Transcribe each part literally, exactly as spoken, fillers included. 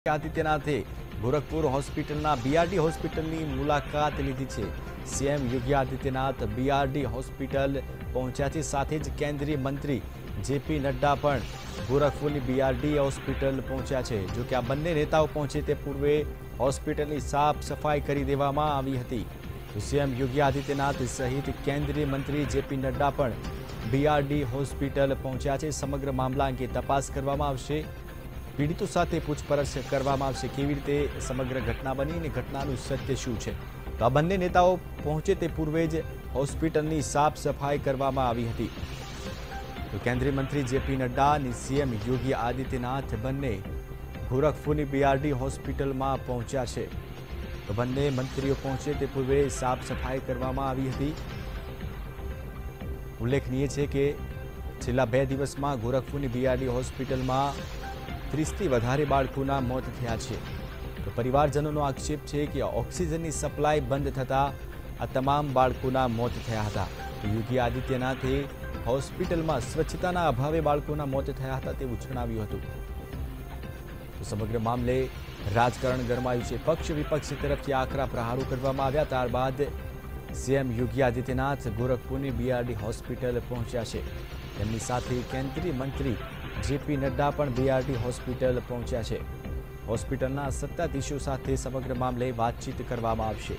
આદિત્યનાથે ગોરખપુર હોસ્પિટલના બીઆરડી હોસ્પિટલની મુલાકાત લીધી છે। CM Yogi Adityanath BRD hospital પહોંચ્યા છે। સાથે જ કેન્દ્રીય મંત્રી જેપી નડ્ડા પણ ગોરખપુરની બીઆરડી હોસ્પિટલ પહોંચ્યા છે। જો કે આ બંને નેતાઓ પહોંચે તે પૂર્વે હોસ્પિટલની સાફ સફાઈ કરી દેવામાં આવી હતી। સીએમ યોગી આદિત્યનાથ સહિત કેન્દ્રીય મંત્રી જેપી નડ્ડા પણ બીઆરડી હોસ્પિટલ પહોંચ્યા છે। સમગ્ર મામલા અંગે તપાસ કરવામાં આવશે। पीड़ितों साथ पूछपरछ करवामां आवशे केवी रीते समग्र घटना बनी ने घटनानुं सत्य शुं छे। तो आ बंने नेताओं पहुंचे ते पूर्वे ज होस्पिटलनी साफ सफाई करवामां आवी हती। तो केंद्रीय मंत्री जेपी नड्डा ने सीएम योगी आदित्यनाथ बंने गोरखपुरनी बीआरडी होस्पिटल में पहुंच्या छे। तो बंने मंत्रीओ पहुंचे ते पूर्वे साफ सफाई करवामां आवी हती। उल्लेखनीय है कि छेल्ला बे दिवस में गोरखपुरनी बीआरडी होस्पिटल में तीस थी वधारे बाळकोना मौत थया छे। तो परिवारजनों आक्षेप है कि ऑक्सीजन की सप्लाय बंद थता आ तमाम बाळकोना मौत थया हता। तो योगी आदित्यनाथे होस्पिटल में स्वच्छताना अभावे बाळकोना मौत थया हता तेवुं जणाव्युं हतुं। तो समग्र मामले राजकारण गरमायुं छे। पक्ष विपक्ष तरफथी आकरा प्रहारो करवामां आव्या। त्यारबाद सीएम योगी आदित्यनाथ गोरखपुरनी बीआरडी होस्पिटल पहोंच्या छे। તેમની સાથે કેન્દ્રીય મંત્રી જેપી નડ્ડા પણ બીઆરડી હોસ્પિટલ પહોંચ્યા છે। હોસ્પિટલના સત્તાધીશો સાથે સમગ્ર મામલે વાતચીત કરવામાં આવશે।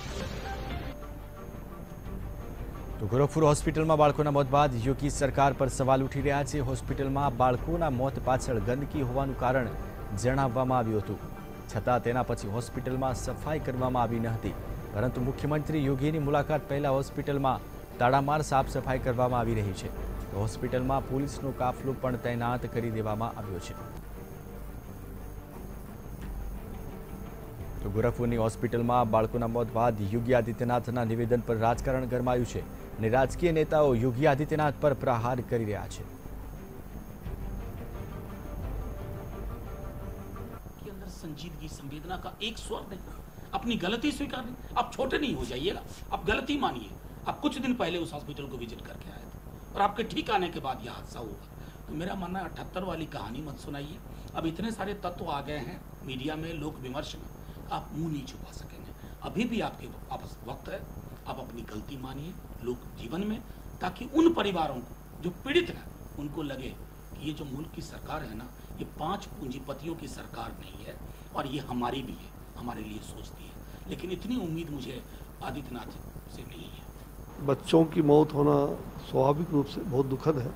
તો ગોરખપુર હોસ્પિટલમાં બાળકોના મોત બાદ યોગી સરકાર પર સવાલ ઉઠી રહ્યા છે। હોસ્પિટલમાં બાળકોના મોત પાછળ ગંદકી હોવાનું કારણ જણાવવામાં આવ્યું હતું, છતાં તેના પછી હોસ્પિટલમાં સફાઈ કરવામાં આવી ન હતી। પરંતુ મુખ્યમંત્રી યોગીની મુલાકાત પહેલા હોસ્પિટલમાં તાળામાર સાફ સફાઈ કરવામાં આવી રહી છે। तो होस्पिटल में पुलिस नो काफलो पण तैनात करी देवामां आव्यो छे। तो गोरखपुरनी होस्पिटल में बाळकोना मौत बाद योगी आदित्यनाथना निवेदन पर राजकारण गरमायुं छे अने राजकीय नेताओ योगी आदित्यनाथ पर प्रहार करी रह्या छे। के अंदर संजीदगी संवेदना का एक स्वर नहीं, अपनी गलती स्वीकार नहीं। आप छोटे नहीं हो जाइएगा, आप गलती मानिए। आप कुछ दिन पहले उस हॉस्पिटल को विजिट करके आए थे और आपके ठीक आने के बाद यह हादसा हुआ। तो मेरा मानना है अठहत्तर वाली कहानी मत सुनाइए। अब इतने सारे तत्व आ गए हैं मीडिया में, लोक विमर्श में, आप मुंह नहीं छुपा सकेंगे। अभी भी आपके आपस वक्त है, आप अपनी गलती मानिए लोक जीवन में, ताकि उन परिवारों को जो पीड़ित हैं उनको लगे कि ये जो मुल्क की सरकार है ना, ये पांच पूंजीपतियों की सरकार नहीं है और ये हमारी भी है, हमारे लिए सोचती है। लेकिन इतनी उम्मीद मुझे आदित्यनाथ से नहीं है। बच्चों की मौत होना स्वाभाविक रूप से बहुत दुखद है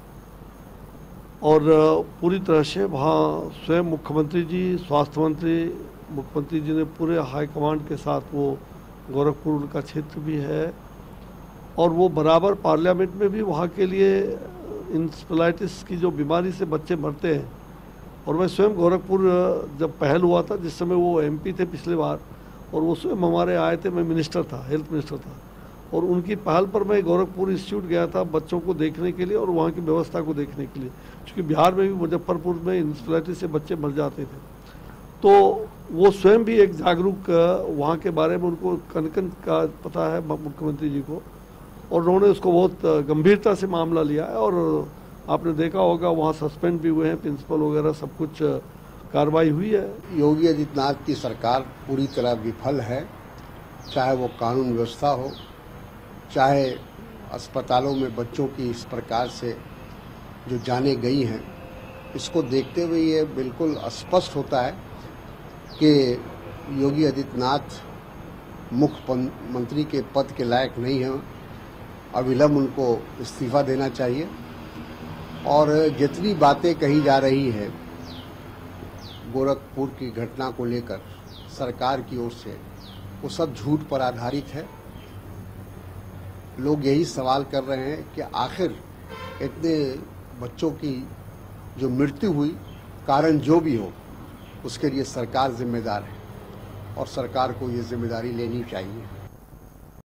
और पूरी तरह से वहाँ स्वयं मुख्यमंत्री जी, स्वास्थ्य मंत्री, मुख्यमंत्री जी ने पूरे हाई कमांड के साथ, वो गोरखपुर उनका क्षेत्र भी है और वो बराबर पार्लियामेंट में भी वहाँ के लिए इंसेफेलाइटिस की जो बीमारी से बच्चे मरते हैं। और मैं स्वयं गोरखपुर जब पहल हुआ था, जिस समय वो एमपी थे पिछले बार, और वो स्वयं हमारे आए थे, मैं मिनिस्टर था, हेल्थ मिनिस्टर था, और उनकी पहल पर मैं गोरखपुर इंस्टीट्यूट गया था बच्चों को देखने के लिए और वहाँ की व्यवस्था को देखने के लिए, क्योंकि बिहार में भी मुजफ्फरपुर में इंसेफेलाइटिस से बच्चे मर जाते थे। तो वो स्वयं भी एक जागरूक, वहाँ के बारे में उनको कन कन का पता है मुख्यमंत्री जी को, और उन्होंने उसको बहुत गंभीरता से मामला लिया है। और आपने देखा होगा वहाँ सस्पेंड भी हुए हैं प्रिंसिपल वगैरह, सब कुछ कार्रवाई हुई है। योगी आदित्यनाथ की सरकार पूरी तरह विफल है, चाहे वो कानून व्यवस्था हो, चाहे अस्पतालों में बच्चों की इस प्रकार से जो जाने गई हैं। इसको देखते हुए ये बिल्कुल स्पष्ट होता है कि योगी आदित्यनाथ मुख्यमंत्री के पद के लायक नहीं हैं। अविलंब उनको इस्तीफा देना चाहिए। और जितनी बातें कही जा रही है गोरखपुर की घटना को लेकर सरकार की ओर से, वो सब झूठ पर आधारित है। लोग यही सवाल कर रहे हैं कि आखिर इतने बच्चों की जो मृत्यु हुई, कारण जो भी हो, उसके लिए सरकार जिम्मेदार है और सरकार को ये जिम्मेदारी लेनी चाहिए।